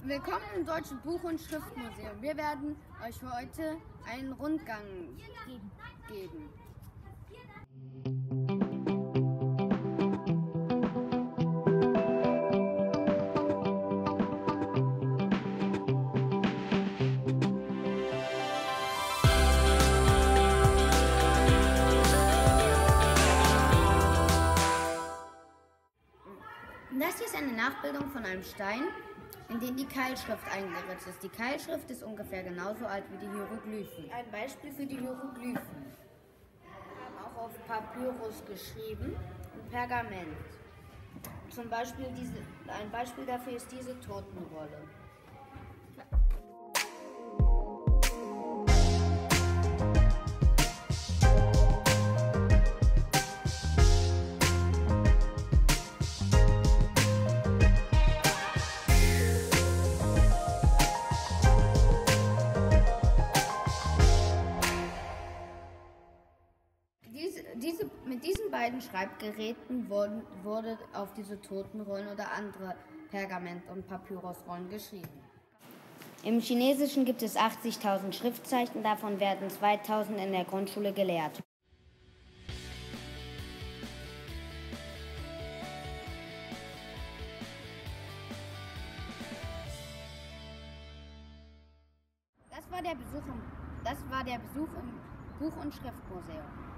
Willkommen im Deutschen Buch- und Schriftmuseum. Wir werden euch heute einen Rundgang geben. Das hier ist eine Nachbildung von einem Stein, in den die Keilschrift eingeritzt ist. Die Keilschrift ist ungefähr genauso alt wie die Hieroglyphen. Ein Beispiel für die Hieroglyphen. Wir haben auch auf Papyrus geschrieben und Pergament. Zum Beispiel ein Beispiel dafür ist diese Totenrolle. Mit diesen beiden Schreibgeräten wurde auf diese Totenrollen oder andere Pergament- und Papyrusrollen geschrieben. Im Chinesischen gibt es 80.000 Schriftzeichen, davon werden 2.000 in der Grundschule gelehrt. Das war der Besuch im Buch- und Schriftmuseum.